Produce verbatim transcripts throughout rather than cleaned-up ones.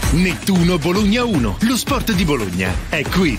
Nettuno Bologna uno, lo sport di Bologna, è qui.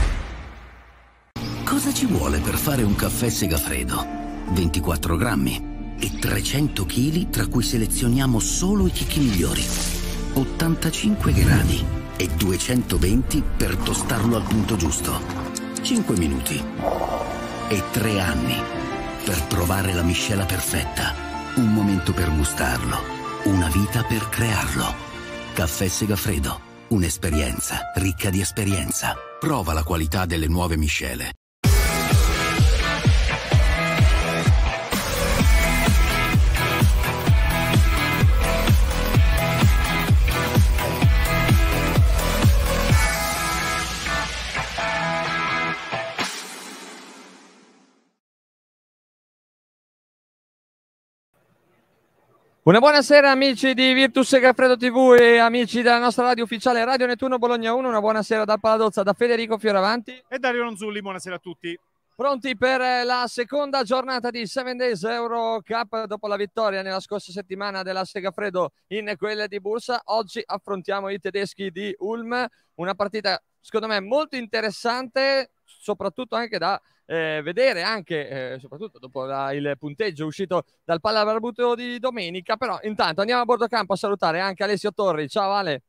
Cosa ci vuole per fare un caffè Segafredo? ventiquattro grammi e trecento chili, tra cui selezioniamo solo i chicchi migliori. ottantacinque gradi e duecentoventi per tostarlo al punto giusto. cinque minuti e tre anni per trovare la miscela perfetta. Un momento per gustarlo, una vita per crearlo. Caffè Segafredo, un'esperienza ricca di esperienza. Prova la qualità delle nuove miscele. Una buonasera amici di Virtus Segafredo tivù e amici della nostra radio ufficiale Radio Nettuno Bologna uno, una buonasera dal Paladozza da Federico Fioravanti e Dario Ronzulli, buonasera a tutti. Pronti per la seconda giornata di seven days Euro Cup dopo la vittoria nella scorsa settimana della Segafredo in quelle di Bursa. Oggi affrontiamo i tedeschi di Ulm, una partita secondo me molto interessante, soprattutto anche da Eh, vedere anche, eh, soprattutto dopo la, il punteggio uscito dal Pallabarbuto di domenica. Però intanto andiamo a bordo campo a salutare anche Alessio Torri. Ciao Ale.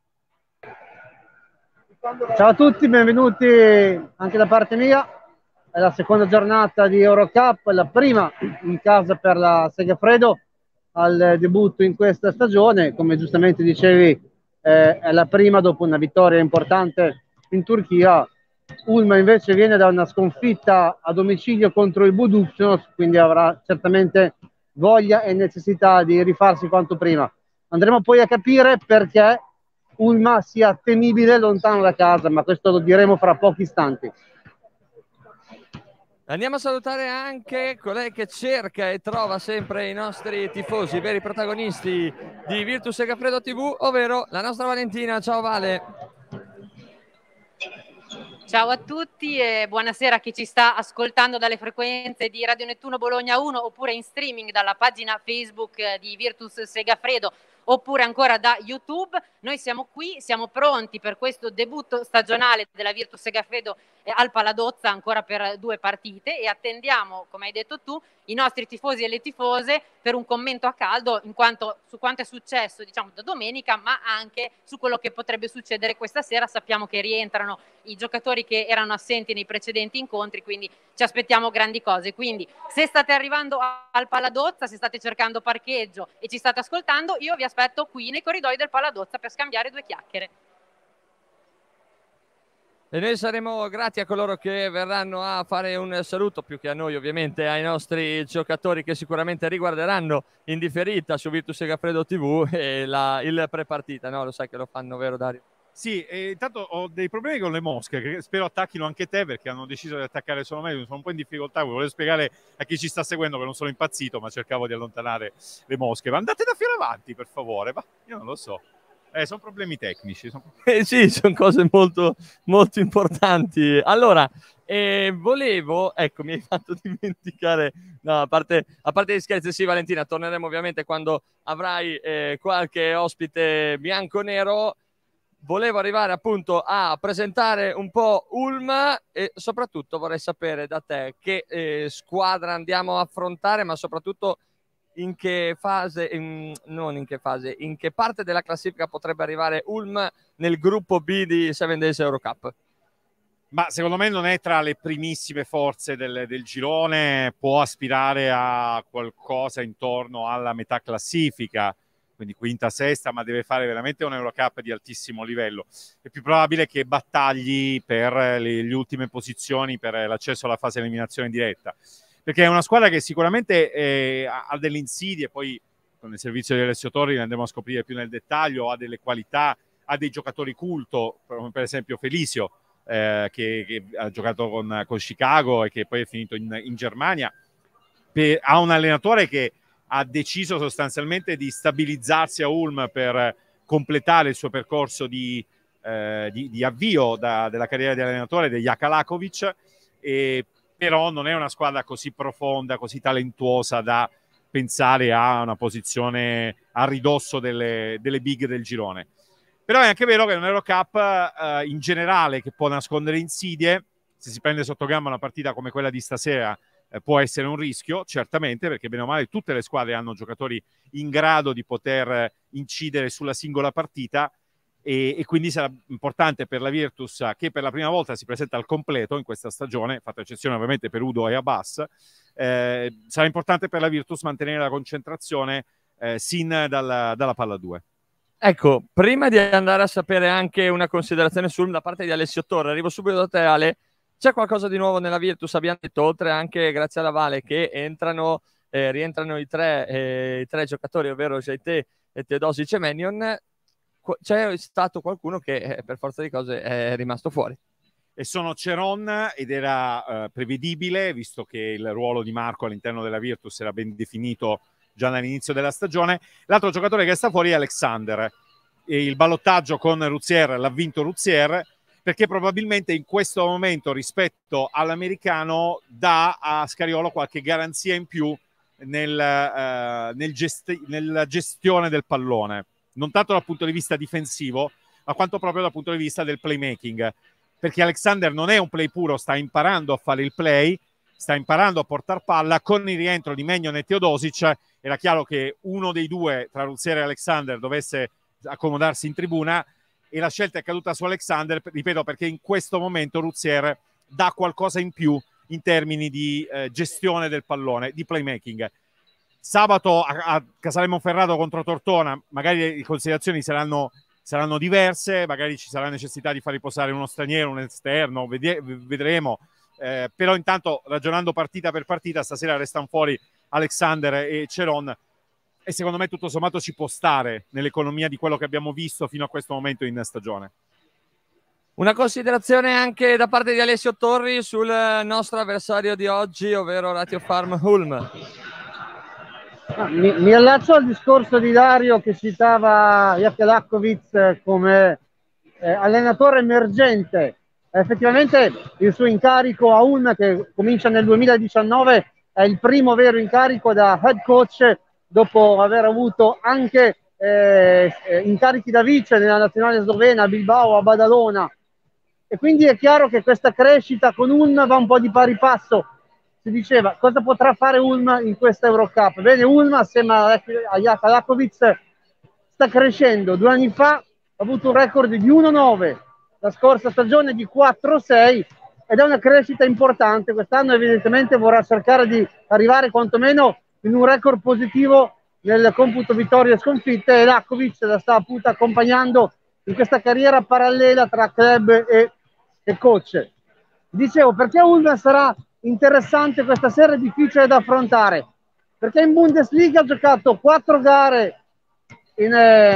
Ciao a tutti, benvenuti anche da parte mia. È la seconda giornata di Eurocup, la prima in casa per la Segafredo al debutto in questa stagione. Come giustamente dicevi, eh, è la prima dopo una vittoria importante in Turchia. Ulm invece viene da una sconfitta a domicilio contro il Budućnost, quindi avrà certamente voglia e necessità di rifarsi quanto prima. Andremo poi a capire perché Ulm sia temibile lontano da casa, ma questo lo diremo fra pochi istanti. Andiamo a salutare anche colei che cerca e trova sempre i nostri tifosi, i veri protagonisti di Virtus Segafredo tivù, ovvero la nostra Valentina. Ciao Vale. Ciao a tutti e buonasera a chi ci sta ascoltando dalle frequenze di Radio Nettuno Bologna uno oppure in streaming dalla pagina Facebook di Virtus Segafredo oppure ancora da YouTube. Noi siamo qui, siamo pronti per questo debutto stagionale della Virtus Segafredo al Paladozza ancora per due partite e attendiamo, come hai detto tu, i nostri tifosi e le tifose per un commento a caldo in quanto su quanto è successo, diciamo, da domenica, ma anche su quello che potrebbe succedere questa sera. Sappiamo che rientrano i giocatori che erano assenti nei precedenti incontri, quindi ci aspettiamo grandi cose. Quindi se state arrivando al Paladozza, se state cercando parcheggio e ci state ascoltando, io vi aspetto qui nei corridoi del Paladozza per scambiare due chiacchiere. E noi saremo grati a coloro che verranno a fare un saluto, più che a noi ovviamente, ai nostri giocatori che sicuramente riguarderanno in differita su Virtus Segafredo tivù e la, il prepartita, no? Lo sai che lo fanno, vero Dario? Sì, e intanto ho dei problemi con le mosche, che spero attacchino anche te, perché hanno deciso di attaccare solo me, sono un po' in difficoltà, volevo spiegare a chi ci sta seguendo che non sono impazzito, ma cercavo di allontanare le mosche. Ma andate da Fioravanti, per favore, ma io non lo so. Eh, sono problemi tecnici. Sono... Eh sì, sono cose molto, molto importanti. Allora, eh, volevo, ecco, mi hai fatto dimenticare, no, a parte, a parte gli scherzi, sì Valentina, torneremo ovviamente quando avrai eh, qualche ospite bianco-nero. Volevo arrivare appunto a presentare un po' Ulm e soprattutto vorrei sapere da te che eh, squadra andiamo a affrontare, ma soprattutto in che fase, in, non in che fase, in che parte della classifica potrebbe arrivare Ulm nel gruppo B di seven days Eurocup? Ma secondo me non è tra le primissime forze del, del girone, può aspirare a qualcosa intorno alla metà classifica, quindi quinta, sesta, ma deve fare veramente un Eurocup di altissimo livello. È più probabile che battagli per le, le ultime posizioni, per l'accesso alla fase eliminazione diretta, perché è una squadra che sicuramente eh, ha delle insidie, poi con il servizio di Alessio Torri ne andremo a scoprire più nel dettaglio, ha delle qualità, ha dei giocatori culto, come per esempio Felicio, eh, che, che ha giocato con, con Chicago e che poi è finito in, in Germania, per, ha un allenatore che ha deciso sostanzialmente di stabilizzarsi a Ulm per completare il suo percorso di, eh, di, di avvio da, della carriera di allenatore, degli Akalakovic, e però non è una squadra così profonda, così talentuosa da pensare a una posizione a ridosso delle, delle big del girone. Però è anche vero che è un Eurocup eh, in generale che può nascondere insidie. Se si prende sotto gamba una partita come quella di stasera eh, può essere un rischio, certamente, perché bene o male tutte le squadre hanno giocatori in grado di poter incidere sulla singola partita, e, e quindi sarà importante per la Virtus, che per la prima volta si presenta al completo in questa stagione, fatta eccezione ovviamente per Udo e Abbas, eh, sarà importante per la Virtus mantenere la concentrazione eh, sin dalla, dalla palla due. Ecco, prima di andare a sapere anche una considerazione sulla parte di Alessio Torre, arrivo subito da te, Ale. C'è qualcosa di nuovo nella Virtus? Abbiamo detto, oltre anche grazie alla Vale, che entrano, eh, rientrano i tre, eh, i tre giocatori, ovvero Jaite, Teodosic e Mannion. C'è stato qualcuno che eh, per forza di cose è rimasto fuori. E sono Ceron, ed era eh, prevedibile, visto che il ruolo di Marco all'interno della Virtus era ben definito già dall'inizio della stagione. L'altro giocatore che sta fuori è Alexander. E il ballottaggio con Ruzier l'ha vinto Ruzier, perché probabilmente in questo momento rispetto all'americano dà a Scariolo qualche garanzia in più nel, eh, nel gesti- nella gestione del pallone, non tanto dal punto di vista difensivo, ma quanto proprio dal punto di vista del playmaking, perché Alexander non è un play puro, sta imparando a fare il play, sta imparando a portare palla. Con il rientro di Mannion e Teodosic era chiaro che uno dei due, tra Ruzier e Alexander, dovesse accomodarsi in tribuna, e la scelta è caduta su Alexander, ripeto, perché in questo momento Ruzier dà qualcosa in più in termini di eh, gestione del pallone, di playmaking. Sabato a, a Casale Monferrato contro Tortona magari le considerazioni saranno, saranno diverse, magari ci sarà necessità di far riposare uno straniero, un esterno, vedie, vedremo, eh, però intanto, ragionando partita per partita, stasera restano fuori Alexander e Ceron, e secondo me tutto sommato ci può stare nell'economia di quello che abbiamo visto fino a questo momento in stagione. Una considerazione anche da parte di Alessio Torri sul nostro avversario di oggi, ovvero Ratio Farm Ulm. Mi, mi allaccio al discorso di Dario che citava Jakelakovic come eh, allenatore emergente. Effettivamente il suo incarico a Ulm, che comincia nel duemiladiciannove, è il primo vero incarico da head coach, dopo aver avuto anche eh, incarichi da vice nella nazionale slovena, a Bilbao, a Badalona, e quindi è chiaro che questa crescita con Ulm va un po' di pari passo. Si diceva cosa potrà fare Ulm in questa Eurocup. Bene, Ulm assieme a Jakelakovic sta crescendo. Due anni fa ha avuto un record di uno nove, la scorsa stagione di quattro sei, ed è una crescita importante. Quest'anno evidentemente vorrà cercare di arrivare quantomeno in un record positivo nel computo vittorie e sconfitte, e Lakovic la sta appunto accompagnando in questa carriera parallela tra club e, e coach. Dicevo, perché Ulm sarà interessante questa sera, difficile da affrontare, perché in Bundesliga ha giocato quattro gare in,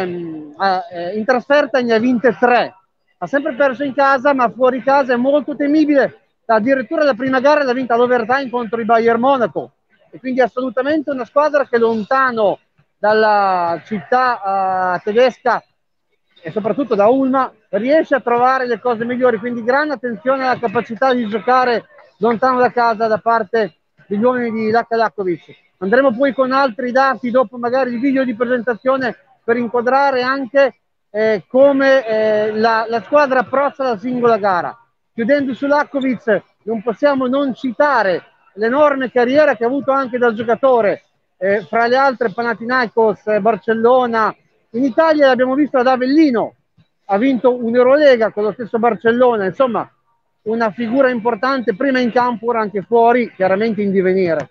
eh, in trasferta, ne ha vinte tre, ha sempre perso in casa, ma fuori casa è molto temibile. Addirittura la prima gara l'ha vinta all'overtime contro il Bayern Monaco, e quindi assolutamente una squadra che lontano dalla città uh, tedesca e soprattutto da Ulm riesce a trovare le cose migliori, quindi grande attenzione alla capacità di giocare lontano da casa da parte degli uomini di Jakelakovic. Andremo poi con altri dati dopo magari il video di presentazione per inquadrare anche eh, come eh, la, la squadra approccia la singola gara. Chiudendo su Lakovic, non possiamo non citare l'enorme carriera che ha avuto anche da giocatore, eh, fra le altre Panathinaikos, eh, Barcellona. In Italia l'abbiamo visto ad Avellino, ha vinto un'Eurolega con lo stesso Barcellona, insomma una figura importante prima in campo, ora anche fuori, chiaramente in divenire.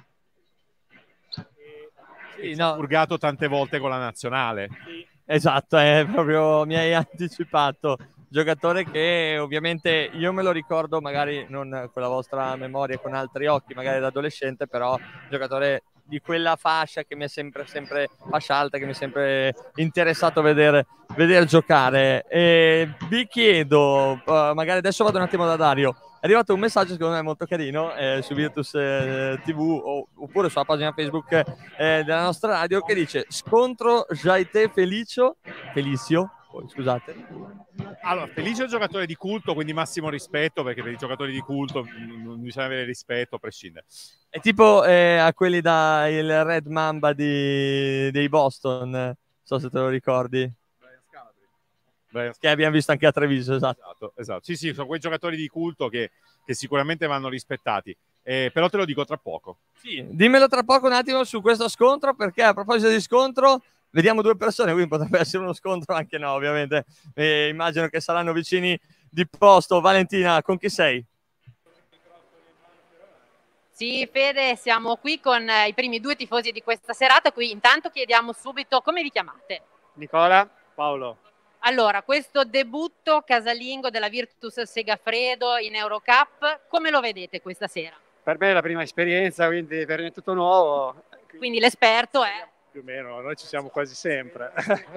Sì, no. Ha purgato tante volte con la nazionale. Sì. Esatto, è proprio, mi hai anticipato. Giocatore che ovviamente io me lo ricordo, magari non con la vostra memoria, con altri occhi, magari da adolescente, però giocatore di quella fascia che mi è sempre, sempre fascia alta, che mi è sempre interessato vedere, vedere giocare. E vi chiedo, uh, magari adesso vado un attimo da Dario, è arrivato un messaggio secondo me molto carino eh, su Virtus eh, T V o, oppure sulla pagina Facebook eh, della nostra radio, che dice: scontro Jaite Felicio Felicio oh, scusate. Allora, Felice è un giocatore di culto, quindi massimo rispetto, perché per i giocatori di culto non bisogna avere rispetto a prescindere. È tipo eh, a quelli da il Red Mamba di, dei Boston, non so se te lo ricordi. Beh, che abbiamo visto anche a Treviso. Esatto. Esatto, esatto. Sì, sì, sono quei giocatori di culto che, che sicuramente vanno rispettati. Eh, però te lo dico tra poco. Sì, dimmelo tra poco un attimo su questo scontro, perché a proposito di scontro, vediamo due persone, quindi potrebbe essere uno scontro anche no, ovviamente. Eh, immagino che saranno vicini di posto. Valentina, con chi sei? Sì, Fede, siamo qui con eh, i primi due tifosi di questa serata. Qui intanto chiediamo subito come vi chiamate. Nicola, Paolo. Allora, questo debutto casalingo della Virtus Segafredo in Eurocup, come lo vedete questa sera? Per me è la prima esperienza, quindi per me è tutto nuovo. Quindi l'esperto è? Più o meno, noi ci siamo quasi sempre.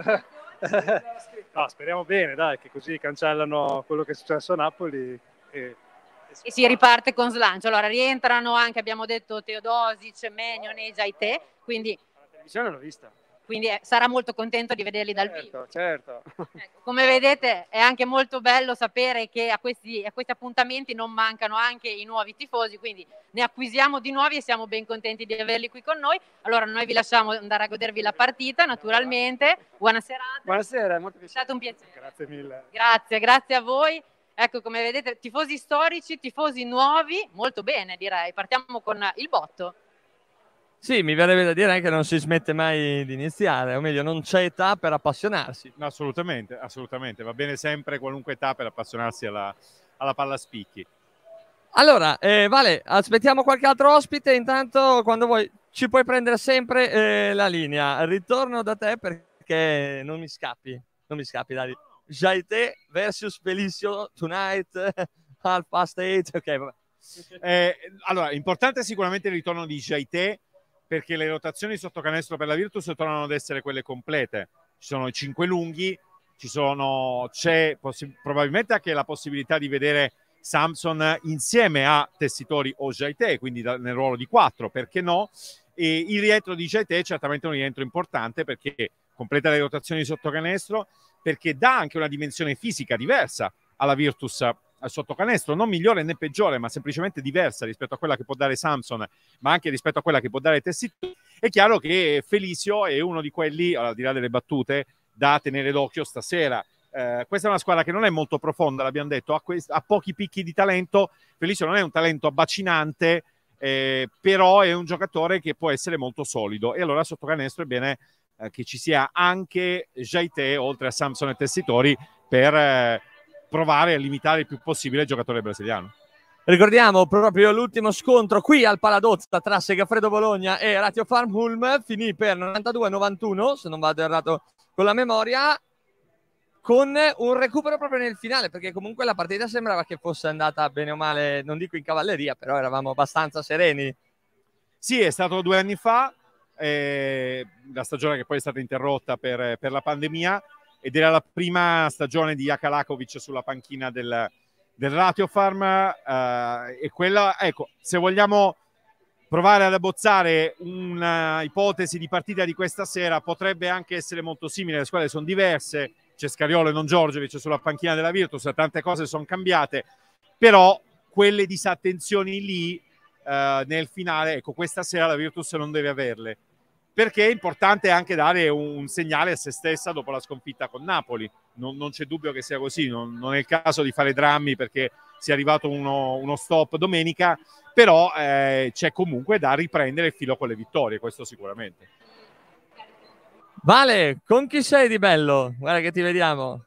No, speriamo bene, dai, che così cancellano quello che è successo a Napoli e... E si riparte con slancio. Allora rientrano anche, abbiamo detto, Teodosic, Maignan e Jaité, quindi, La televisione l'ho vista. quindi eh, sarà molto contento di vederli dal Certo, vivo. certo. Ecco, come vedete è anche molto bello sapere che a questi, a questi appuntamenti non mancano anche i nuovi tifosi, quindi ne acquisiamo di nuovi e siamo ben contenti di averli qui con noi. Allora noi vi lasciamo andare a godervi la partita, naturalmente. Buona serata. Buonasera, è molto È piacere. stato un piacere. Grazie mille. Grazie, grazie a voi. Ecco, come vedete, tifosi storici, tifosi nuovi, molto bene direi. Partiamo con il botto. Sì, mi verrebbe da dire che non si smette mai di iniziare, o meglio, non c'è età per appassionarsi. No, assolutamente, assolutamente. Va bene sempre qualunque età per appassionarsi alla, alla palla spicchi. Allora, eh, Vale, aspettiamo qualche altro ospite, intanto quando vuoi ci puoi prendere sempre eh, la linea. Ritorno da te perché non mi scappi, non mi scappi, dai. Jaité versus Felicio tonight, half past eight, ok, vabbè. Eh, allora, importante sicuramente il ritorno di Jaité, perché le rotazioni sotto canestro per la Virtus tornano ad essere quelle complete. Ci sono i cinque lunghi, ci sono, c'è probabilmente anche la possibilità di vedere Samson insieme a Tessitori o Jaité, quindi da, nel ruolo di quattro, perché no? E il rientro di Jaité è certamente un rientro importante perché completa le rotazioni sotto canestro, perché dà anche una dimensione fisica diversa alla Virtus sotto canestro, non migliore né peggiore, ma semplicemente diversa rispetto a quella che può dare Samson, ma anche rispetto a quella che può dare Tessitori. È chiaro che Felicio è uno di quelli, al di là delle battute, da tenere d'occhio stasera. Eh, questa è una squadra che non è molto profonda, l'abbiamo detto, ha, ha pochi picchi di talento. Felicio non è un talento abbacinante, eh, però è un giocatore che può essere molto solido, e allora sotto canestro è bene eh, che ci sia anche Jaité oltre a Samson e Tessitori per eh, provare a limitare il più possibile il giocatore brasiliano. Ricordiamo proprio l'ultimo scontro qui al Paladozza tra Segafredo Bologna e Ratio Farm Ulm, finì per novantadue a novantuno, se non vado errato con la memoria, con un recupero proprio nel finale, perché comunque la partita sembrava che fosse andata bene o male, non dico in cavalleria, però eravamo abbastanza sereni. Sì, è stato due anni fa, eh, la stagione che poi è stata interrotta per, per la pandemia, ed era la prima stagione di Jaka Lakovic sulla panchina del, del Ratio Farm, eh, e quella, ecco, se vogliamo provare ad abbozzare una ipotesi di partita di questa sera, potrebbe anche essere molto simile. Le squadre sono diverse, c'è Scariolo e non Giorgiovic sulla panchina della Virtus, tante cose sono cambiate, però quelle disattenzioni lì eh, nel finale, ecco, questa sera la Virtus non deve averle, perché è importante anche dare un segnale a se stessa dopo la sconfitta con Napoli. Non, non c'è dubbio che sia così, non, non è il caso di fare drammi perché sia arrivato uno, uno stop domenica, però eh, c'è comunque da riprendere il filo con le vittorie, questo sicuramente. Vale, con chi sei di bello? Guarda che ti vediamo.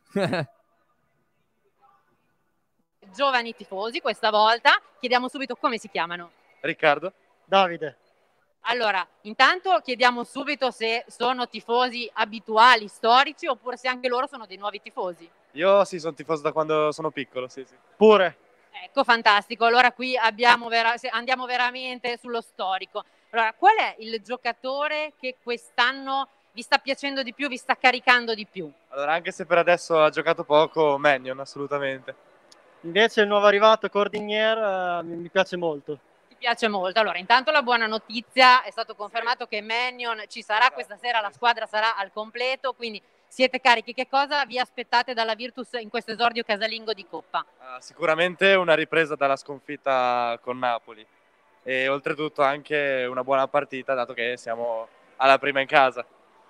Giovani tifosi questa volta, chiediamo subito come si chiamano. Riccardo. Davide. Allora, intanto chiediamo subito se sono tifosi abituali, storici, oppure se anche loro sono dei nuovi tifosi. Io sì, sono tifoso da quando sono piccolo, sì, sì. Pure. Ecco, fantastico. Allora qui abbiamo vera- andiamo veramente sullo storico. Allora, qual è il giocatore che quest'anno vi sta piacendo di più, vi sta caricando di più? Allora, anche se per adesso ha giocato poco, Maignan, assolutamente. Invece il nuovo arrivato, Cordinier, eh, mi piace molto. Ti piace molto. Allora, intanto la buona notizia, è stato confermato che Maignan ci sarà questa sera, la squadra sarà al completo, quindi siete carichi. Che cosa vi aspettate dalla Virtus in questo esordio casalingo di Coppa? Uh, sicuramente una ripresa dalla sconfitta con Napoli e oltretutto anche una buona partita, dato che siamo alla prima in casa.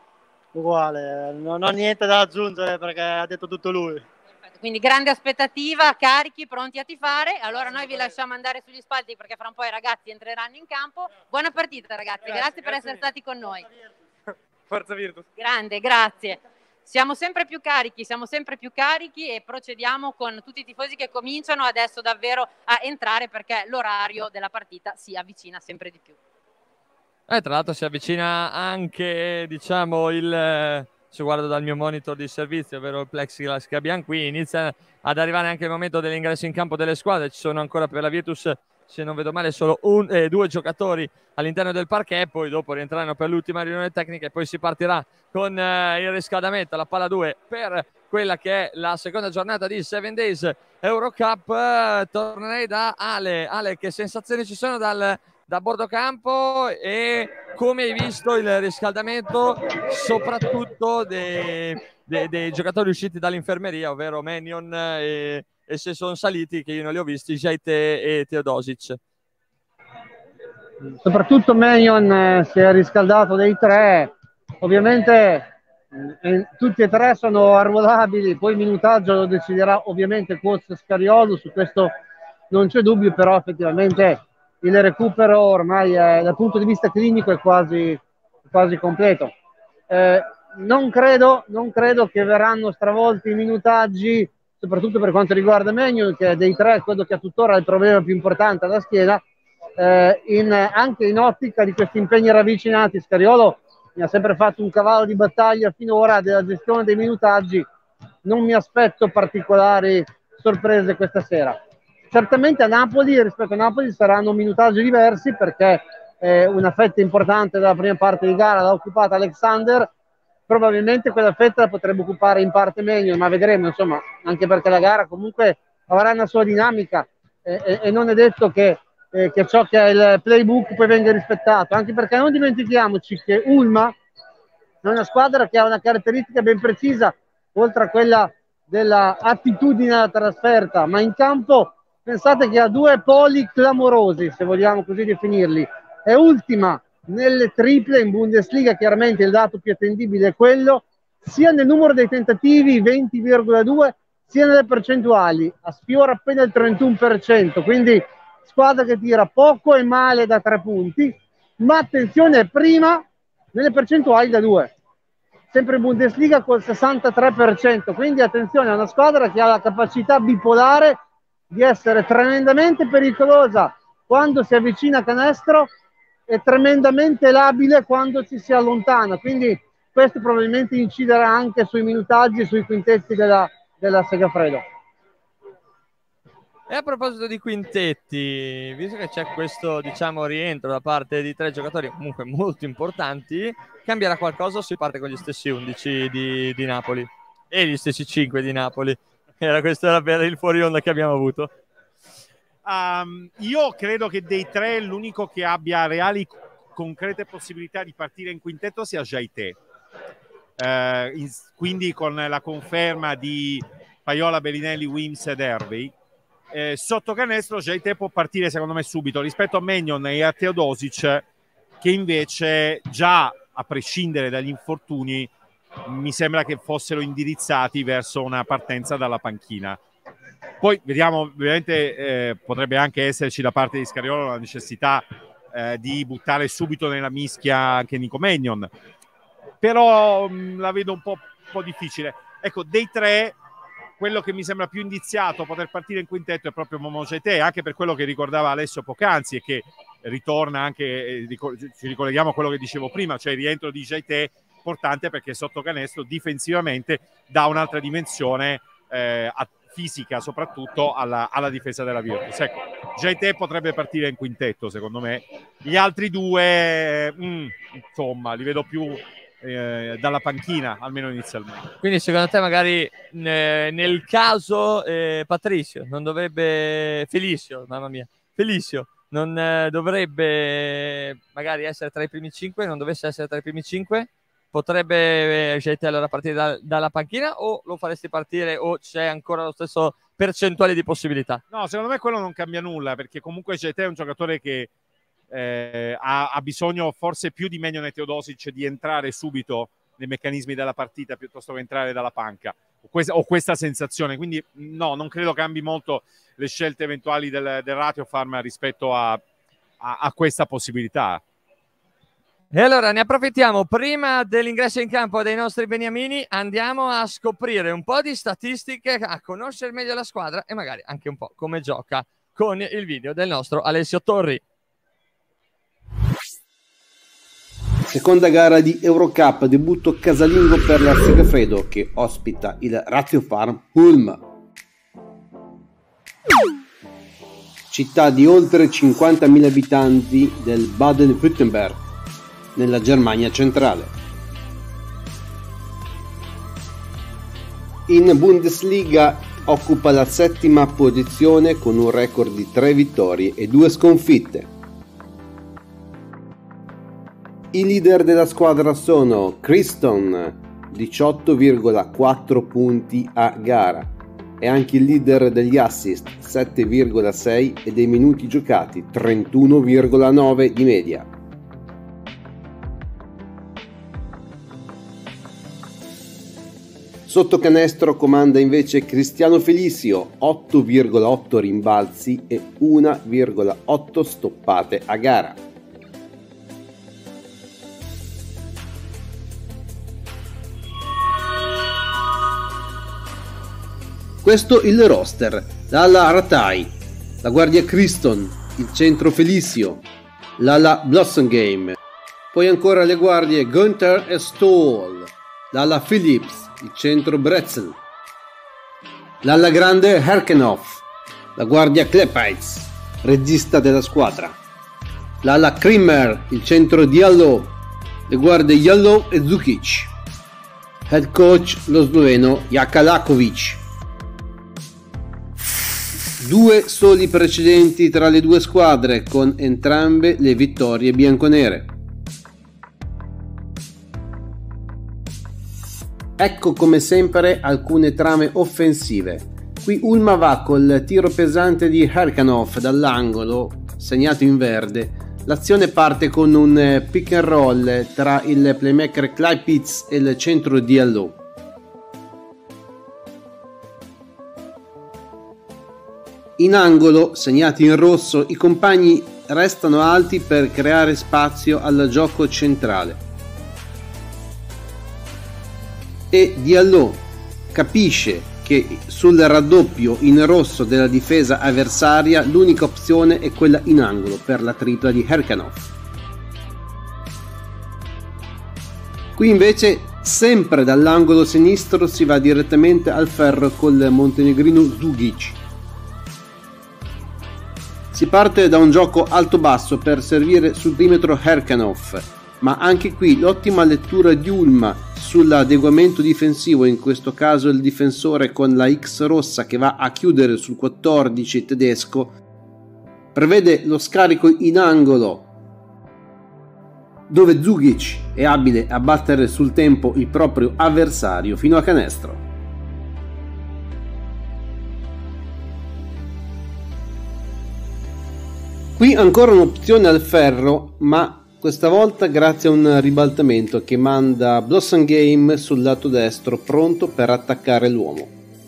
Uguale, non ho niente da aggiungere perché ha detto tutto lui. Quindi grande aspettativa, carichi, pronti a tifare. Allora noi vi lasciamo andare sugli spalti perché fra un po' i ragazzi entreranno in campo. Buona partita ragazzi, grazie, grazie per grazie essere stati con noi. Forza Virtus. Grande, grazie. Siamo sempre più carichi, siamo sempre più carichi e procediamo con tutti i tifosi che cominciano adesso davvero a entrare perché l'orario della partita si avvicina sempre di più. Eh, tra l'altro si avvicina anche, diciamo, il... se guardo dal mio monitor di servizio, ovvero il plexiglass che abbiamo qui, inizia ad arrivare anche il momento dell'ingresso in campo delle squadre. Ci sono ancora per la Virtus, se non vedo male, solo un, eh, due giocatori all'interno del parquet, poi dopo rientreranno per l'ultima riunione tecnica e poi si partirà con eh, il riscaldamento, la palla due per quella che è la seconda giornata di Seven Days Eurocup. Eh, tornerei da Ale. Ale, che sensazioni ci sono dal... da bordo campo e come hai visto il riscaldamento soprattutto dei, dei, dei giocatori usciti dall'infermeria, ovvero Mannion e, e se sono saliti, che io non li ho visti, Jaite e Teodosic. Soprattutto Mannion eh, si è riscaldato dei tre, ovviamente eh, tutti e tre sono arruolabili, poi il minutaggio lo deciderà ovviamente coach Scariolo, su questo non c'è dubbio, però effettivamente il recupero ormai è, dal punto di vista clinico è quasi, quasi completo. Eh, non, credo, non credo che verranno stravolti i minutaggi, soprattutto per quanto riguarda Mannion, che dei tre quello che ha tuttora il problema più importante alla schiena, eh, in, anche in ottica di questi impegni ravvicinati. Scariolo mi ha sempre fatto un cavallo di battaglia finora della gestione dei minutaggi, non mi aspetto particolari sorprese questa sera. Certamente a Napoli, rispetto a Napoli, saranno minutaggi diversi perché eh, una fetta importante della prima parte di gara l'ha occupata Alexander, probabilmente quella fetta la potrebbe occupare in parte meglio, ma vedremo, insomma, anche perché la gara comunque avrà una sua dinamica eh, e, e non è detto che, eh, che ciò che è il playbook poi venga rispettato, anche perché non dimentichiamoci che Ulma è una squadra che ha una caratteristica ben precisa, oltre a quella dell'attitudine alla trasferta, ma in campo pensate che ha due poli clamorosi, se vogliamo così definirli. È ultima nelle triple in Bundesliga, chiaramente il dato più attendibile è quello, sia nel numero dei tentativi, venti virgola due, sia nelle percentuali, sfiora appena il trentuno per cento, quindi squadra che tira poco e male da tre punti, ma attenzione, è prima nelle percentuali da due. Sempre in Bundesliga col sessantatré per cento, quindi attenzione, è una squadra che ha la capacità bipolare di essere tremendamente pericolosa quando si avvicina a canestro e tremendamente labile quando ci si allontana, quindi questo probabilmente inciderà anche sui minutaggi e sui quintetti della, della Segafredo. E a proposito di quintetti, visto che c'è questo, diciamo, rientro da parte di tre giocatori comunque molto importanti, cambierà qualcosa o si parte con gli stessi undici di, di Napoli e gli stessi cinque di Napoli? Era questo era per il fuori onda che abbiamo avuto. Um, io credo che dei tre l'unico che abbia reali concrete possibilità di partire in quintetto sia Jaite. Uh, in, quindi con la conferma di Paiola, Bellinelli, Wims ed Hervey. Eh, sotto canestro Jaite può partire secondo me subito rispetto a Mannion e a Teodosic, che invece già a prescindere dagli infortuni mi sembra che fossero indirizzati verso una partenza dalla panchina. Poi vediamo, ovviamente eh, potrebbe anche esserci da parte di Scariolo la necessità eh, di buttare subito nella mischia anche Nico Mannion, però mh, la vedo un po', un po' difficile. Ecco, dei tre quello che mi sembra più indiziato a poter partire in quintetto è proprio Momo Jaite, anche per quello che ricordava Alessio poc'anzi e che ritorna anche, eh, ci ricolleghiamo a quello che dicevo prima, cioè il rientro di Jaite importante perché sotto canestro difensivamente dà un'altra dimensione eh, a, fisica soprattutto alla, alla difesa della Virtus. Ecco, Jaite potrebbe partire in quintetto secondo me, gli altri due mm, insomma li vedo più Eh, dalla panchina almeno inizialmente. Quindi secondo te magari eh, nel caso eh, Patricio non dovrebbe Felicio, mamma mia, Felicio non eh, dovrebbe magari essere tra i primi cinque, non dovesse essere tra i primi cinque, potrebbe eh, Jaite allora partire da, dalla panchina o lo faresti partire o c'è ancora lo stesso percentuale di possibilità? No, secondo me quello non cambia nulla perché comunque Jaite è un giocatore che Eh, ha, ha bisogno forse più di Mannion e Teodosic di entrare subito nei meccanismi della partita piuttosto che entrare dalla panca. Ho questa, ho questa sensazione, quindi no, non credo cambi molto le scelte eventuali del, del Ratiofarm rispetto a, a, a questa possibilità. E allora ne approfittiamo, prima dell'ingresso in campo dei nostri beniamini andiamo a scoprire un po' di statistiche, a conoscere meglio la squadra e magari anche un po' come gioca con il video del nostro Alessio Torri. Seconda gara di Eurocup, debutto casalingo per la Segafredo che ospita il Ratiofarm Ulm. Città di oltre cinquantamila abitanti del Baden-Württemberg, nella Germania centrale. In Bundesliga occupa la settima posizione con un record di tre vittorie e due sconfitte. I leader della squadra sono Criston, diciotto virgola quattro punti a gara, e anche il leader degli assist, sette virgola sei, e dei minuti giocati, trentuno virgola nove di media. Sotto canestro comanda invece Cristiano Felicio, otto virgola otto rimbalzi e uno virgola otto stoppate a gara. Questo il roster: l'ala Ratai, la guardia Criston, il centro Felicio, l'ala Blossomgame, poi ancora le guardie Günther e Stoll, l'ala Phillips, il centro Bretzel, l'ala grande Herkenhoff, la guardia Kleppeitz, regista della squadra, l'ala Krimmer, il centro Diallo, le guardie Yallo e Zukic, head coach lo sloveno Jaka Lakovic. Due soli precedenti tra le due squadre, con entrambe le vittorie bianconere. Ecco come sempre alcune trame offensive. Qui Ulma va col tiro pesante di Herkenhoff dall'angolo, segnato in verde. L'azione parte con un pick and roll tra il playmaker Kleipitz e il centro Diallo. In angolo, segnati in rosso, i compagni restano alti per creare spazio al gioco centrale. E Diallo capisce che sul raddoppio in rosso della difesa avversaria l'unica opzione è quella in angolo per la tripla di Herkenhoff. Qui invece, sempre dall'angolo sinistro, si va direttamente al ferro col montenegrino Zugic. Si parte da un gioco alto-basso per servire sul perimetro Herkenhoff, ma anche qui l'ottima lettura di Ulma sull'adeguamento difensivo, in questo caso il difensore con la X rossa che va a chiudere sul quattordici tedesco, prevede lo scarico in angolo dove Zugic è abile a battere sul tempo il proprio avversario fino a canestro. Qui ancora un'opzione al ferro, ma questa volta grazie a un ribaltamento che manda Blossomgame sul lato destro pronto per attaccare l'uomo.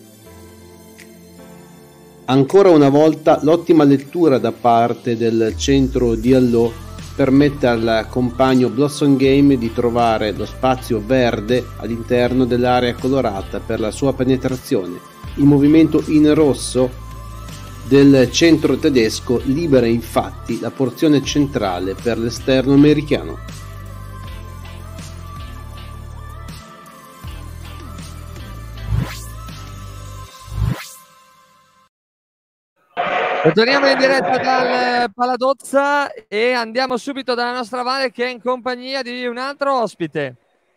Ancora una volta l'ottima lettura da parte del centro Diallo permette al compagno Blossomgame di trovare lo spazio verde all'interno dell'area colorata per la sua penetrazione. Il movimento in rosso del centro tedesco libera infatti la porzione centrale per l'esterno americano. Torniamo in diretta dal Paladozza e andiamo subito dalla nostra Vale, che è in compagnia di un altro ospite.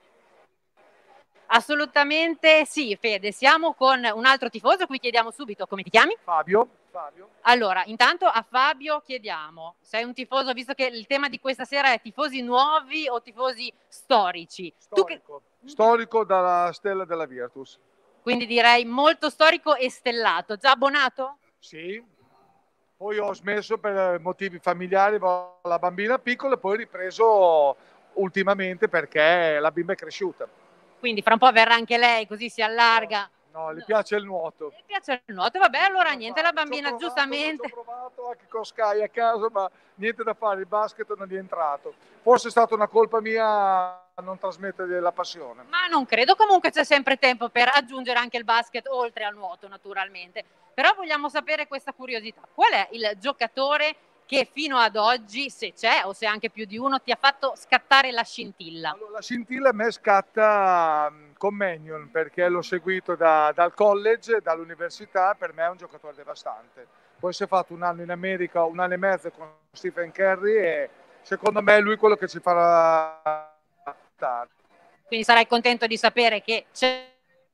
Assolutamente sì, Fede, siamo con un altro tifoso, qui chiediamo subito come ti chiami? Fabio. Fabio. Allora, intanto a Fabio chiediamo, sei un tifoso, visto che il tema di questa sera è tifosi nuovi o tifosi storici? Storico, tu che... storico dalla stella della Virtus. Quindi direi molto storico e stellato, già abbonato? Sì, poi ho smesso per motivi familiari, ho la bambina piccola e poi ho ripreso ultimamente perché la bimba è cresciuta. quindi fra un po' verrà anche lei, così si allarga. No, le piace il nuoto. Le piace il nuoto, vabbè, allora niente, la bambina Ci ho provato, giustamente... Ci ho provato anche con Sky a caso, ma niente da fare, il basket non è entrato. Forse è stata una colpa mia a non trasmettere la passione. Ma non credo, comunque c'è sempre tempo per aggiungere anche il basket, oltre al nuoto naturalmente. Però vogliamo sapere questa curiosità. Qual è il giocatore che fino ad oggi, se c'è o se anche più di uno, ti ha fatto scattare la scintilla? Allora, la scintilla a me scatta con Mannion, perché l'ho seguito da, dal college, dall'università, per me è un giocatore devastante. Poi si è fatto un anno in America, un anno e mezzo con Stephen Curry e secondo me è lui quello che ci farà stare. Quindi sarai contento di sapere che c'è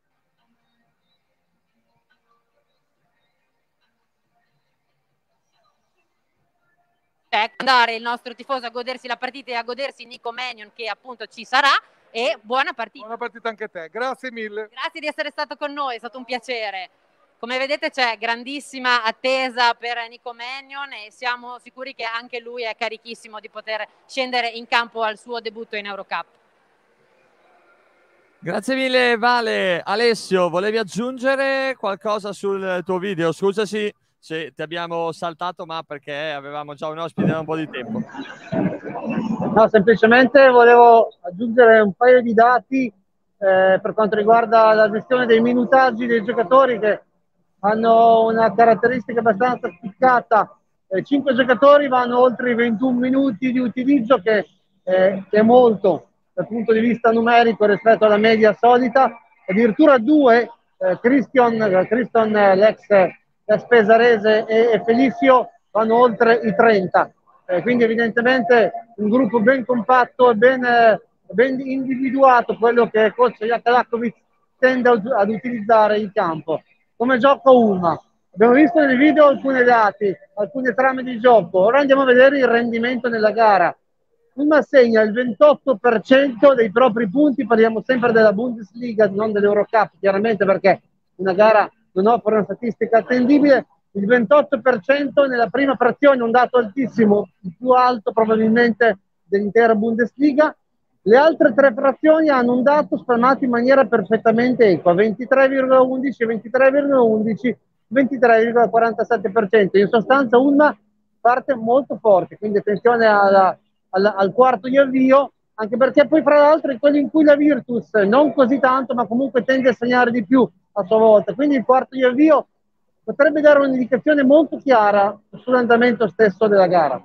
andare il nostro tifoso a godersi la partita e a godersi Nico Mannion, che appunto ci sarà, e buona partita. Buona partita anche a te, grazie mille. Grazie di essere stato con noi, è stato un piacere. Come vedete c'è grandissima attesa per Nico Mannion e siamo sicuri che anche lui è carichissimo di poter scendere in campo al suo debutto in Eurocup. Grazie mille Vale. Alessio, volevi aggiungere qualcosa sul tuo video? Scusaci se ti abbiamo saltato, ma perché avevamo già un ospite da un po' di tempo. No, semplicemente volevo aggiungere un paio di dati eh, per quanto riguarda la gestione dei minutaggi dei giocatori, che hanno una caratteristica abbastanza spiccata. Eh, cinque giocatori vanno oltre i ventuno minuti di utilizzo, che, eh, che è molto dal punto di vista numerico rispetto alla media solita. Addirittura due, eh, Christian, Christian l'ex ex Pesarese e, e Felicio, vanno oltre i trenta. Eh, quindi evidentemente un gruppo ben compatto e ben, eh, ben individuato, quello che il coach Jakalakovic tende ad utilizzare in campo. Come gioco Ulma, abbiamo visto nel video alcuni dati, alcune trame di gioco, ora andiamo a vedere il rendimento nella gara. Ulma segna il ventotto per cento dei propri punti, parliamo sempre della Bundesliga, non dell'Eurocup, chiaramente, perché una gara non offre una statistica attendibile. Il ventotto per cento nella prima frazione, un dato altissimo, il più alto probabilmente dell'intera Bundesliga. Le altre tre frazioni hanno un dato spalmato in maniera perfettamente equa, ventitré virgola undici, ventitré virgola undici, ventitré virgola quarantasette per cento. In sostanza Ulma parte molto forte, quindi attenzione alla, alla, al quarto di avvio, anche perché poi fra l'altro è quello in cui la Virtus non così tanto, ma comunque tende a segnare di più a sua volta. Quindi il quarto di avvio potrebbe dare un'indicazione molto chiara sull'andamento stesso della gara.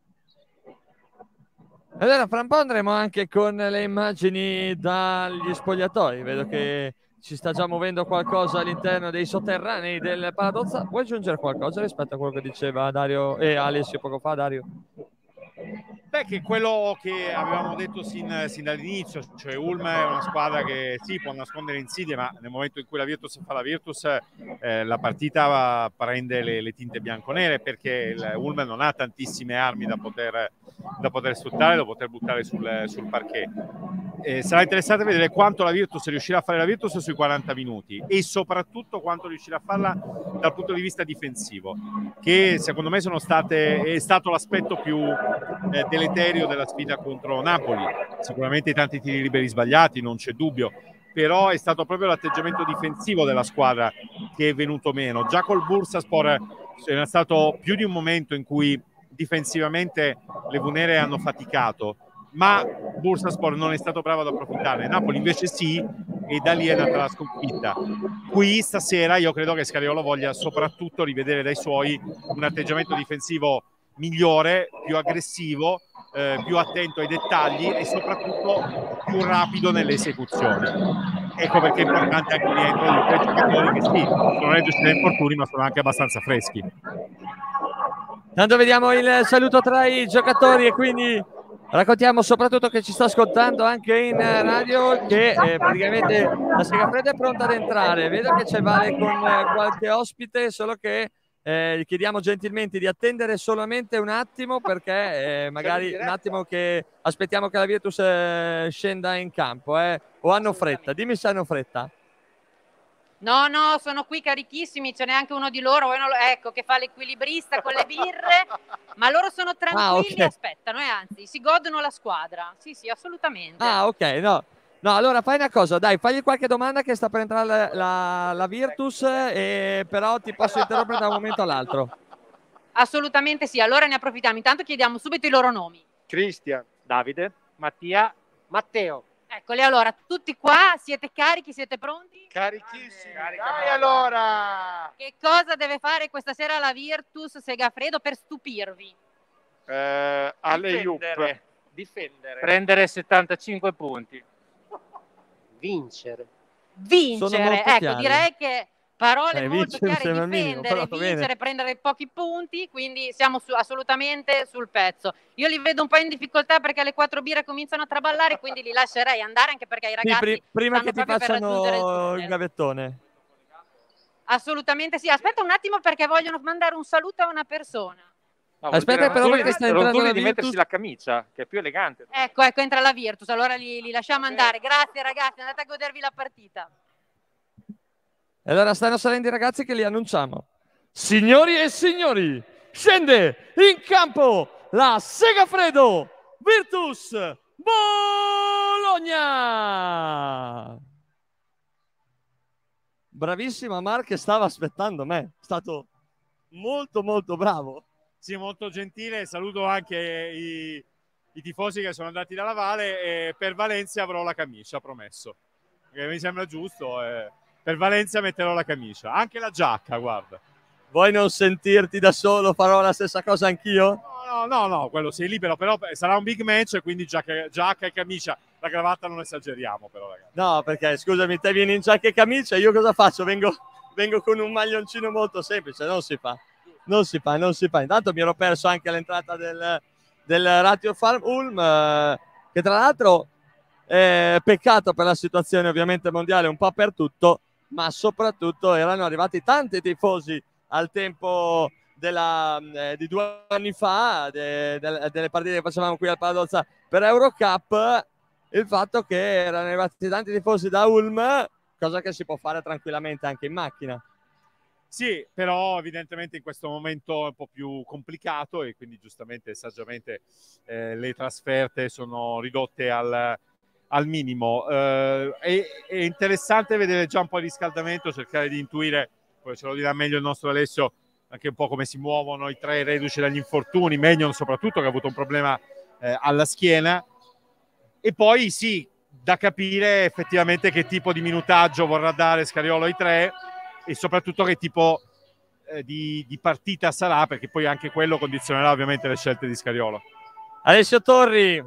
Allora, fra un po' andremo anche con le immagini dagli spogliatoi. Vedo che ci sta già muovendo qualcosa all'interno dei sotterranei del Paladozza. Vuoi aggiungere qualcosa rispetto a quello che diceva Dario e Alessio poco fa, Dario? Beh, che quello che avevamo detto sin, sin dall'inizio, cioè Ulm è una squadra che sì, può nascondere insidie, ma nel momento in cui la Virtus fa la Virtus, eh, la partita prende le, le tinte bianconere, perché il Ulm non ha tantissime armi da poter, da poter sfruttare, da poter buttare sul, sul parquet. Eh, sarà interessante vedere quanto la Virtus riuscirà a fare la Virtus sui quaranta minuti e soprattutto quanto riuscirà a farla dal punto di vista difensivo, che secondo me sono state, è stato l'aspetto più eh, deleterio della sfida contro Napoli. Sicuramente i tanti tiri liberi sbagliati, non c'è dubbio, però è stato proprio l'atteggiamento difensivo della squadra che è venuto meno. Già col Bursaspor c'era stato più di un momento in cui difensivamente le Vunere hanno faticato, ma Bursaspor non è stato bravo ad approfittarne. Napoli invece sì, e da lì è nata la sconfitta. Qui stasera io credo che Scariolo voglia soprattutto rivedere dai suoi un atteggiamento difensivo migliore, più aggressivo, eh, più attento ai dettagli e soprattutto più rapido nelle esecuzioni. Ecco perché è importante anche il rientro di quei giocatori che sì, sono reduci da infortuni, ma sono anche abbastanza freschi. Tanto vediamo il saluto tra i giocatori e quindi raccontiamo soprattutto che ci sta ascoltando anche in radio che eh, praticamente la Segafredo è pronta ad entrare. Vedo che c'è Vale con eh, qualche ospite, solo che eh, chiediamo gentilmente di attendere solamente un attimo, perché eh, magari un attimo che aspettiamo che la Virtus eh, scenda in campo, eh. O hanno fretta? Dimmi se hanno fretta. No, no, sono qui carichissimi, ce n'è anche uno di loro, ecco, che fa l'equilibrista con le birre, ma loro sono tranquilli, ah, okay. Aspettano e anzi si godono la squadra. Sì, sì, assolutamente. Ah, ok, no. No, allora fai una cosa, dai, fagli qualche domanda che sta per entrare la, la, la Virtus, e però ti posso interrompere da un momento all'altro. Assolutamente sì, allora ne approfittiamo. Intanto chiediamo subito i loro nomi. Cristian, Davide, Mattia, Matteo. Eccoli, allora, tutti qua, siete carichi, siete pronti? Carichissimi. Carica, Dai bravo. allora. Che cosa deve fare questa sera la Virtus Segafredo per stupirvi? Eh, alle difendere, difendere. Prendere settantacinque punti. Vincere. Sono Vincere, molto ecco, chiari. direi che parole Eh, molto vincere chiare, sembra il minimo, difendere, però va bene. vincere, prendere pochi punti, quindi siamo su- assolutamente sul pezzo. Io li vedo un po' in difficoltà perché le quattro birre cominciano a traballare, quindi li lascerei andare, anche perché i Sì, ragazzi pri- prima stanno che ti proprio per raggiungere il facciano il tunnel. gavettone. Assolutamente sì. Aspetta un attimo perché vogliono mandare un saluto a una persona. No, vuol Aspetta, dire però, Ronzulli- perché sta entrando Ronzulli la di Virtus. mettersi la camicia, che è più elegante. Ecco, ecco, entra la Virtus, allora li, li lasciamo andare. Grazie ragazzi, andate a godervi la partita. E allora stanno salendo i ragazzi che li annunciamo. Signori e signori, scende in campo la Segafredo Virtus Bologna. Bravissimo Amar, che stava aspettando me. È stato molto molto bravo. Sì, molto gentile. Saluto anche i, i tifosi che sono andati dalla Valle, e per Valencia avrò la camicia, promesso. Perché mi sembra giusto. E per Valencia metterò la camicia. Anche la giacca, guarda. Vuoi non sentirti da solo? Farò la stessa cosa anch'io? No, no, no, quello sei libero, però sarà un big match, quindi giacca, giacca e camicia. La cravatta non esageriamo, però, ragazzi. No, perché scusami, te vieni in giacca e camicia, io cosa faccio? Vengo, vengo con un maglioncino molto semplice, non si fa. Non si fa, non si fa. Intanto mi ero perso anche l'entrata del, del Ratio Farm Ulm, eh, che tra l'altro è peccato per la situazione ovviamente mondiale, un po' per tutto, ma soprattutto erano arrivati tanti tifosi al tempo della, eh, di due anni fa, de, de, delle partite che facevamo qui al Paladozza per Eurocup, il fatto che erano arrivati tanti tifosi da Ulm, cosa che si può fare tranquillamente anche in macchina. Sì, però evidentemente in questo momento è un po' più complicato, e quindi giustamente e saggiamente eh, le trasferte sono ridotte al, al minimo. Eh, è, è interessante vedere già un po' di riscaldamento, cercare di intuire, poi ce lo dirà meglio il nostro Alessio, anche un po' come si muovono i tre reduci dagli infortuni, Magnon soprattutto, che ha avuto un problema eh, alla schiena. E poi sì, da capire effettivamente che tipo di minutaggio vorrà dare Scariolo ai tre, e soprattutto che tipo eh, di, di partita sarà, perché poi anche quello condizionerà ovviamente le scelte di Scariolo. Alessio Torri,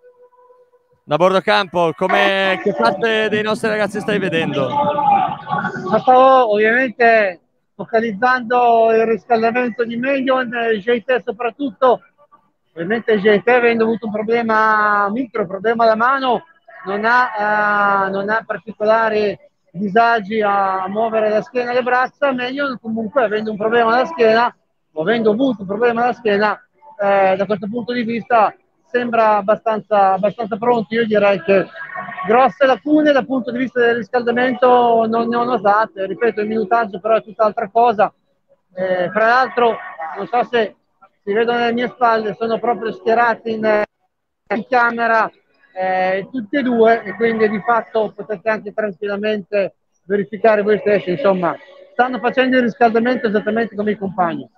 da bordo campo, come, che parte dei nostri ragazzi stai vedendo? Ma stavo ovviamente focalizzando il riscaldamento di Magnon, J T soprattutto. Ovviamente J T, avendo avuto un problema, un micro problema alla mano, non ha, uh, non ha particolari disagi a muovere la schiena e le braccia. Magnon comunque, avendo un problema alla schiena, o avendo avuto un problema alla schiena, eh, da questo punto di vista sembra abbastanza, abbastanza pronto. Io direi che grosse lacune dal punto di vista del riscaldamento non ne ho notate. Ripeto, il minutaggio però è tutt'altra cosa. Eh, fra l'altro, non so se si vedono alle mie spalle, sono proprio schierati in, in camera eh, tutti e due, e quindi di fatto potete anche tranquillamente verificare voi stessi. Insomma, stanno facendo il riscaldamento esattamente come i compagni.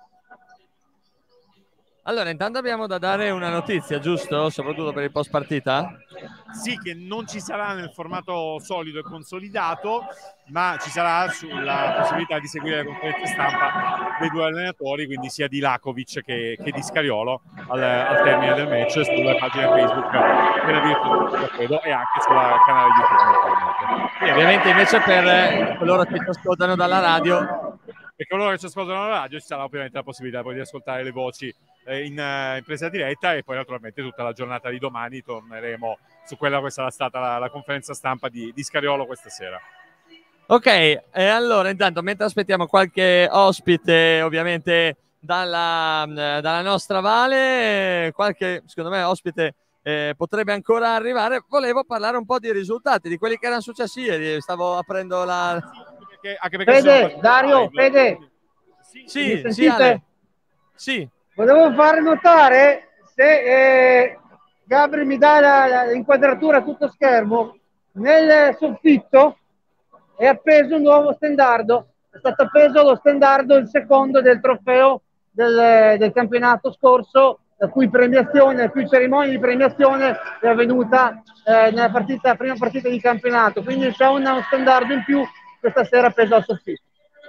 Allora, intanto abbiamo da dare una notizia, giusto? Soprattutto per il post partita? Sì, che non ci sarà nel formato solido e consolidato, ma ci sarà sulla possibilità di seguire le conferenze stampa dei due allenatori, quindi sia di Lakovic che, che di Scariolo al, al termine del match, sulla pagina Facebook della Virtus credo, e anche sul canale YouTube. Sì, ovviamente invece per coloro che ci ascoltano dalla radio, per coloro che ci ascoltano alla radio ci sarà ovviamente la possibilità poi di ascoltare le voci in, in presa diretta, e poi naturalmente tutta la giornata di domani torneremo su quella che sarà stata la, la conferenza stampa di, di Scariolo questa sera. Ok, e allora intanto mentre aspettiamo qualche ospite ovviamente dalla, dalla nostra Valle, qualche secondo me ospite eh, potrebbe ancora arrivare, volevo parlare un po' di risultati, di quelli che erano successi ieri. Stavo aprendo la... Perché, anche perché Fede, Dario, Fede, sì, sì, sì, Ale. Sì. Volevo fare notare, se eh, Gabri mi dà la, la, l'inquadratura a tutto schermo, nel soffitto è appeso un nuovo stendardo, è stato appeso lo stendardo, il secondo del trofeo del, del campionato scorso, la cui premiazione, la cui cerimonia di premiazione è avvenuta eh, nella partita, prima partita di campionato, quindi c'è un, uno stendardo in più questa sera appeso al soffitto.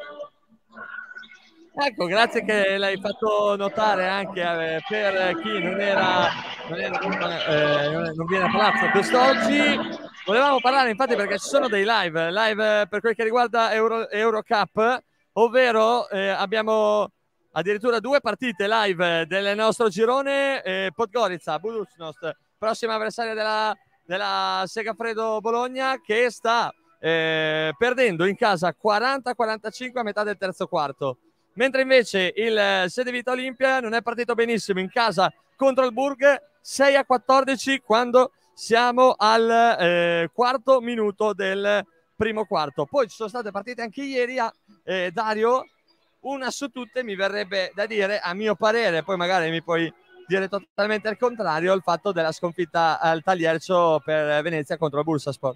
Ecco, grazie che l'hai fatto notare anche eh, per chi non era, non, era, eh, non viene a Palazzo quest'oggi. Volevamo parlare infatti perché ci sono dei live, live per quel che riguarda Euro, Eurocup, ovvero eh, abbiamo addirittura due partite live del nostro girone, eh, Podgorica, Budućnost, prossima avversaria della, della Segafredo Bologna, che sta eh, perdendo in casa quaranta a quarantacinque a metà del terzo quarto. Mentre invece il Sede Vita Olimpia non è partito benissimo in casa contro il Burg, sei a quattordici quando siamo al eh, quarto minuto del primo quarto. Poi ci sono state partite anche ieri, a, eh, Dario, una su tutte mi verrebbe da dire, a mio parere, poi magari mi puoi dire totalmente il contrario, il fatto della sconfitta al Taliercio per Venezia contro il Bursaspor.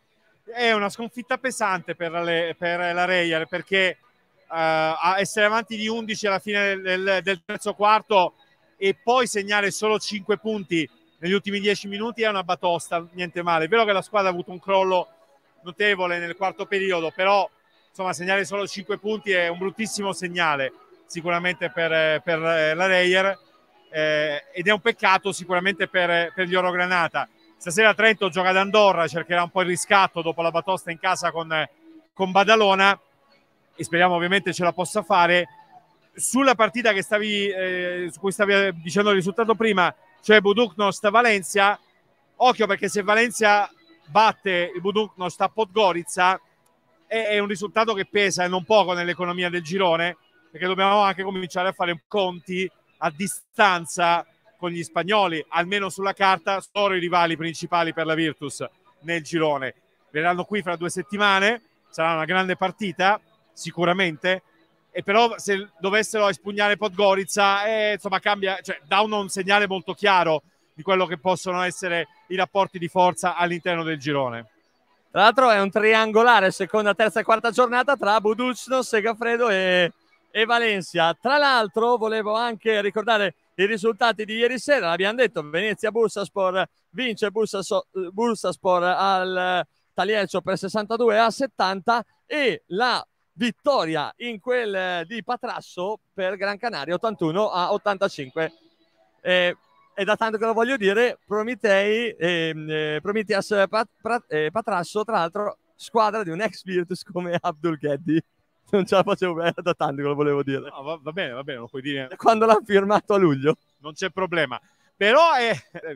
È una sconfitta pesante per, le, per la Reyer, perché Uh, a essere avanti di undici alla fine del, del terzo quarto e poi segnare solo cinque punti negli ultimi dieci minuti è una batosta, niente male. È vero che la squadra ha avuto un crollo notevole nel quarto periodo, però insomma segnare solo cinque punti è un bruttissimo segnale sicuramente per, per la Reyer, eh, ed è un peccato sicuramente per, per gli Orogranata. Stasera Trento gioca ad Andorra, cercherà un po' il riscatto dopo la batosta in casa con, con Badalona, e speriamo ovviamente ce la possa fare. Sulla partita che stavi, eh, su cui stavi dicendo il risultato prima, cioè Budućnost-Valencia, occhio, perché se Valencia batte il Budućnost a Podgorica è, è un risultato che pesa e non poco nell'economia del girone, perché dobbiamo anche cominciare a fare conti a distanza con gli spagnoli, almeno sulla carta sono i rivali principali per la Virtus nel girone. Verranno qui fra due settimane, sarà una grande partita sicuramente, e però se dovessero espugnare Podgorica eh, insomma cambia, cioè dà uno un segnale molto chiaro di quello che possono essere i rapporti di forza all'interno del girone. Tra l'altro è un triangolare seconda, terza e quarta giornata tra Budućnost, Segafredo e, e Valencia. Tra l'altro volevo anche ricordare i risultati di ieri sera, l'abbiamo detto, Venezia Bursaspor vince Bursaspor, Bursaspor al Taliercio per sessantadue a settanta e la vittoria in quel di Patrasso per Gran Canaria ottantuno a ottantacinque. Eh, è da tanto che lo voglio dire, Prometei, eh, eh, Prometheas Pat, Pat, eh, Patrasso, tra l'altro squadra di un ex Virtus come Abdul Ghedi. Non ce la facevo bene, da tanto che lo volevo dire. No, va, va bene, va bene, lo puoi dire. Quando l'ha firmato a luglio. Non c'è problema. Però è...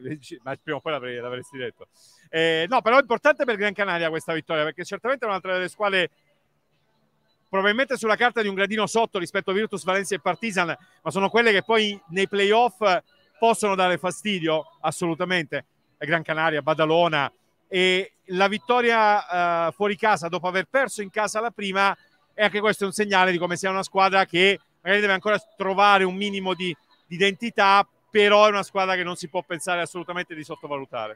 ma prima o poi l'avrei, l'avresti detto. Eh, no, però è importante per Gran Canaria questa vittoria, perché certamente è un'altra delle squadre probabilmente sulla carta di un gradino sotto rispetto a Virtus, Valencia e Partizan, ma sono quelle che poi nei playoff possono dare fastidio, assolutamente. Gran Canaria, Badalona, e la vittoria uh, fuori casa dopo aver perso in casa la prima, e anche questo è un segnale di come sia una squadra che magari deve ancora trovare un minimo di, di identità, però è una squadra che non si può pensare assolutamente di sottovalutare.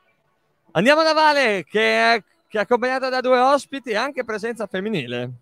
Andiamo da Vale, che è, che è accompagnata da due ospiti, anche presenza femminile.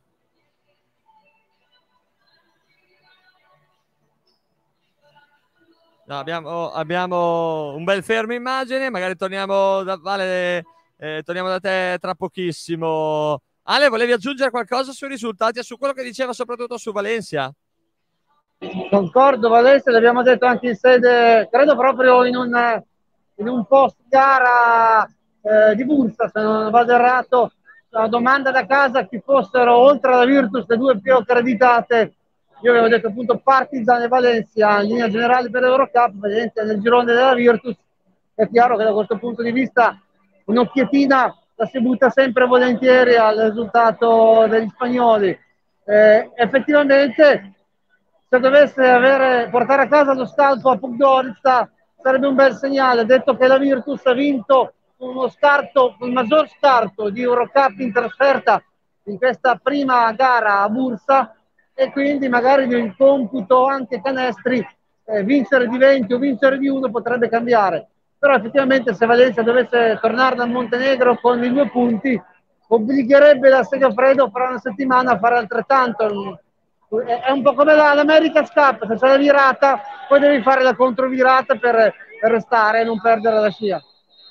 No, abbiamo, abbiamo un bel fermo immagine, magari torniamo da Vale, eh, torniamo da te tra pochissimo. Ale, volevi aggiungere qualcosa sui risultati e su quello che diceva soprattutto su Valencia? Concordo, Valencia, l'abbiamo detto anche in sede, credo proprio in un, in un post gara eh, di Bursa, se non vado errato, la domanda da casa chi fossero oltre alla Virtus le due più accreditate. Io avevo detto appunto Partizan e Valencia in linea generale per l'Eurocup, Valencia nel girone della Virtus. È chiaro che da questo punto di vista un'occhietina la si butta sempre volentieri al risultato degli spagnoli. Eh, effettivamente, se dovesse avere, portare a casa lo scalpo a Podgorica sarebbe un bel segnale, detto che la Virtus ha vinto uno scarto, il maggior scarto di Eurocup in trasferta in questa prima gara a Bursa, e quindi magari nel computo anche canestri eh, vincere di venti o vincere di uno potrebbe cambiare. però effettivamente se Valencia dovesse tornare dal Montenegro con i due punti, obbligherebbe la Segafredo fra una settimana a fare altrettanto. È un po' come l'America's Cup, se c'è la virata poi devi fare la controvirata per, per restare e non perdere la scia.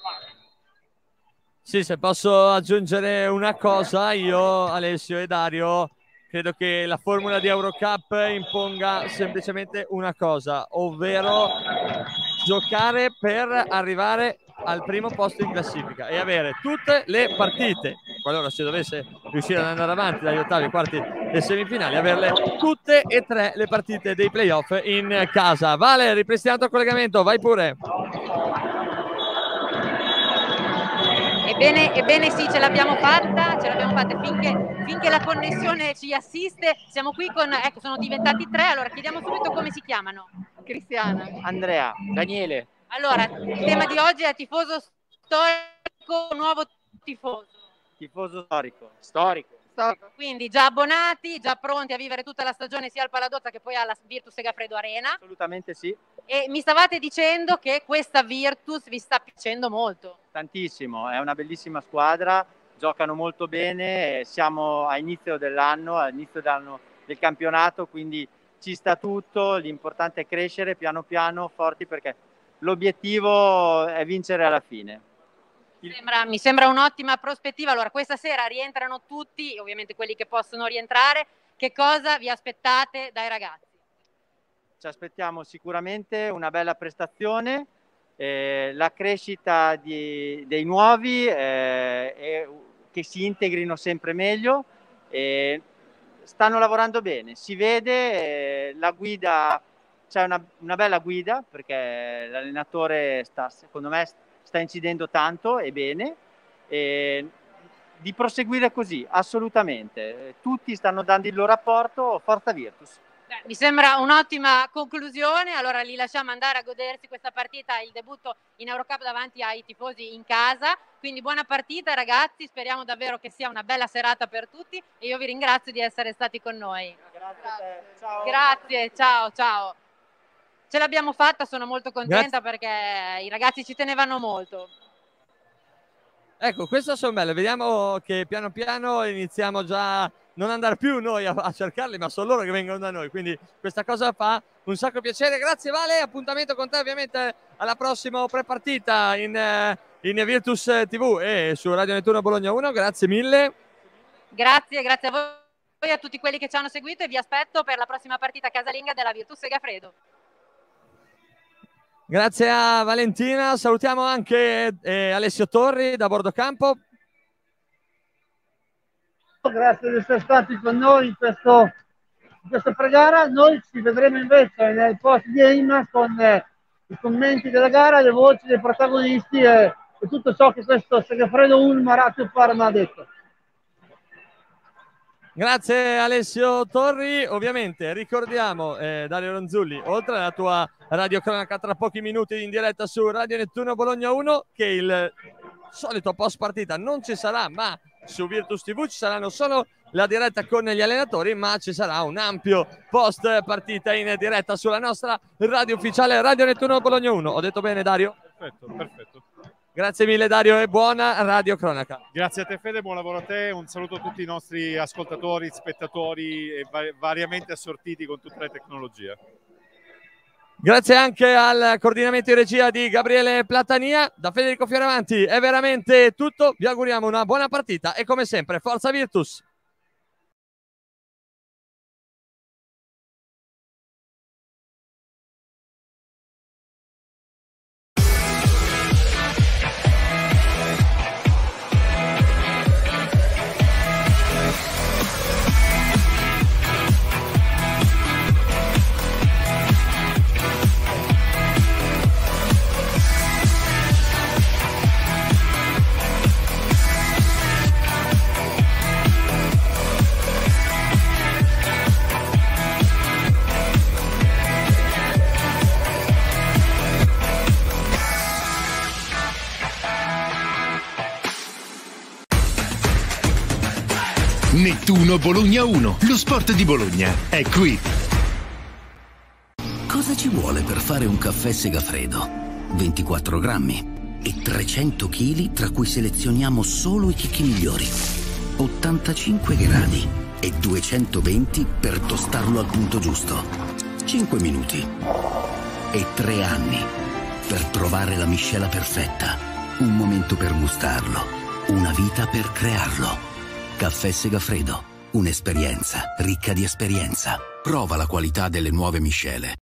Sì, se posso aggiungere una cosa, io, Alessio e Dario, credo che la formula di Eurocup imponga semplicemente una cosa, ovvero giocare per arrivare al primo posto in classifica e avere tutte le partite, qualora si dovesse riuscire ad andare avanti dagli ottavi, ai quarti e semifinali, averle tutte e tre le partite dei playoff in casa. Vale, ripristinato il collegamento, vai pure. Ebbene, ebbene sì, ce l'abbiamo fatta, ce l'abbiamo fatta finché, finché la connessione ci assiste. Siamo qui con, ecco, sono diventati tre, allora chiediamo subito come si chiamano. Cristiana. Andrea. Daniele. Allora, il tema di oggi è tifoso storico, nuovo tifoso. Tifoso storico. Storico. Storico. Quindi già abbonati, già pronti a vivere tutta la stagione sia al Paladozza che poi alla Virtus Segafredo Arena. Assolutamente sì. E mi stavate dicendo che questa Virtus vi sta piacendo molto. Tantissimo, è una bellissima squadra, giocano molto bene, siamo a inizio dell'anno, all'inizio dell'anno del campionato, quindi ci sta tutto, l'importante è crescere piano piano, forti, perché l'obiettivo è vincere alla fine. Il... Sembra, mi sembra un'ottima prospettiva. Allora, questa sera rientrano tutti, ovviamente quelli che possono rientrare. Che cosa vi aspettate dai ragazzi? Ci aspettiamo sicuramente una bella prestazione, eh, la crescita di, dei nuovi, eh, e che si integrino sempre meglio. Eh, stanno lavorando bene, si vede, eh, la guida, c'è una, una bella guida, perché l'allenatore sta, secondo me sta incidendo tanto e bene, e di proseguire così, assolutamente. Tutti stanno dando il loro apporto, forza Virtus. Beh, mi sembra un'ottima conclusione, allora li lasciamo andare a godersi questa partita, il debutto in Eurocup davanti ai tifosi in casa, quindi buona partita ragazzi, speriamo davvero che sia una bella serata per tutti e io vi ringrazio di essere stati con noi. Grazie a te, ciao. Grazie, ciao, ciao. Ce l'abbiamo fatta, sono molto contenta. Grazie. Perché i ragazzi ci tenevano molto. Ecco, questo sono bello, vediamo che piano piano iniziamo già a non andare più noi a, a cercarli, ma sono loro che vengono da noi, quindi questa cosa fa un sacco piacere. Grazie Vale, appuntamento con te ovviamente alla prossima pre-partita in, in Virtus tivù e su Radio Nettuno Bologna uno, grazie mille. Grazie, grazie a voi e a tutti quelli che ci hanno seguito e vi aspetto per la prossima partita casalinga della Virtus Segafredo. Grazie a Valentina, salutiamo anche eh, Alessio Torri da Bordocampo. Grazie di essere stati con noi in, questo, in questa pre-gara. Noi ci vedremo invece nel post-game con eh, i commenti della gara, le voci dei protagonisti e, e tutto ciò che questo Segafredo Ulm Ratio Parma ha detto. Grazie Alessio Torri, ovviamente ricordiamo eh, Dario Ronzulli, oltre alla tua radiocronaca tra pochi minuti in diretta su Radio Nettuno Bologna uno, che il solito post partita non ci sarà, ma su Virtus tivù ci saranno solo la diretta con gli allenatori, ma ci sarà un ampio post partita in diretta sulla nostra radio ufficiale Radio Nettuno Bologna uno. Ho detto bene Dario? Perfetto, perfetto. Grazie mille Dario e buona radio cronaca. Grazie a te Fede, buon lavoro a te, un saluto a tutti i nostri ascoltatori, spettatori e variamente assortiti con tutte le tecnologie. Grazie anche al coordinamento di regia di Gabriele Platania. Da Federico Fioravanti è veramente tutto, vi auguriamo una buona partita e come sempre forza Virtus! Nettuno Bologna uno, lo sport di Bologna è qui. Cosa ci vuole per fare un caffè Segafredo? ventiquattro grammi e trecento chili tra cui selezioniamo solo i chicchi migliori. ottantacinque gradi e duecentoventi per tostarlo al punto giusto. cinque minuti e tre anni per trovare la miscela perfetta. Un momento per gustarlo, una vita per crearlo. Caffè Segafredo, un'esperienza ricca di esperienza. Prova la qualità delle nuove miscele.